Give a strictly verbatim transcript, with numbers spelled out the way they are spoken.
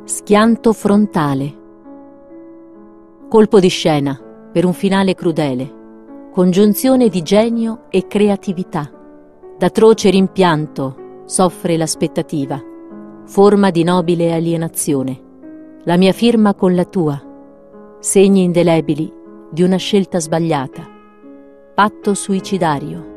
Schianto frontale. Colpo di scena per un finale crudele. Congiunzione di genio e creatività. D'atroce rimpianto soffre l'aspettativa. Forma di nobile alienazione. La mia firma con la tua. Segni indelebili di una scelta sbagliata. Patto suicidario.